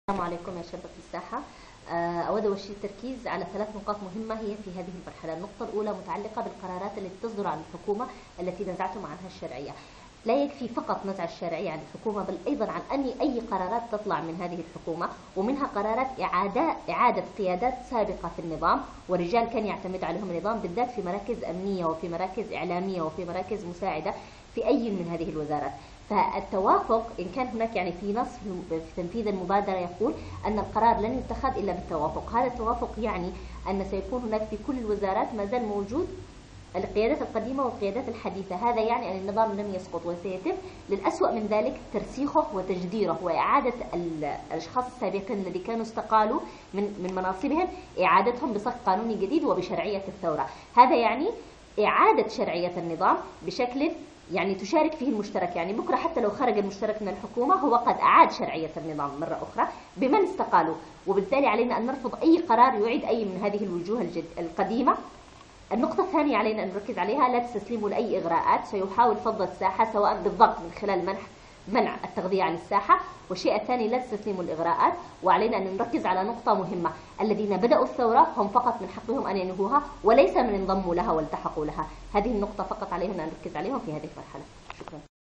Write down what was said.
السلام عليكم يا شباب في الساحة. أود أول شيء التركيز على 3 نقاط مهمة هي في هذه المرحلة. النقطة الأولى متعلقة بالقرارات التي تصدر عن الحكومة التي نزعتم عنها الشرعية. لا يكفي فقط نزع الشرعية عن الحكومة، بل أيضا عن أي قرارات تطلع من هذه الحكومة، ومنها قرارات إعادة قيادات سابقة في النظام ورجال كان يعتمد عليهم النظام، بالذات في مراكز أمنية وفي مراكز إعلامية وفي مراكز مساعدة في أي من هذه الوزارات. فالتوافق إن كان هناك في نص في تنفيذ المبادرة يقول أن القرار لن يتخذ إلا بالتوافق. هذا التوافق يعني أن سيكون هناك في كل الوزارات ما زال موجود القيادات القديمة والقيادات الحديثة. هذا يعني أن النظام لم يسقط، وسيتم للأسوأ من ذلك ترسيخه وتجديره وإعادة الأشخاص السابقين الذي كانوا استقالوا من مناصبهم، إعادتهم بصك قانوني جديد وبشرعية الثورة. هذا يعني إعادة شرعية النظام بشكل تشارك فيه المشترك. بكرة حتى لو خرج المشترك من الحكومة هو قد أعاد شرعية النظام مرة أخرى بمن استقالوا، وبالتالي علينا أن نرفض أي قرار يعيد أي من هذه الوجوه القديمة. النقطة الثانية علينا أن نركز عليها لا تستسلموا لأي إغراءات. سيحاول فض الساحة سواء بالضغط من خلال منع التغذية عن الساحة، والشيء الثاني لا تستسلموا الإغراءات. وعلينا أن نركز على نقطة مهمة: الذين بدأوا الثورة هم فقط من حقهم أن ينهوها، وليس من انضموا لها والتحقوا لها. هذه النقطة فقط علينا أن نركز عليهم في هذه المرحلة. شكرا.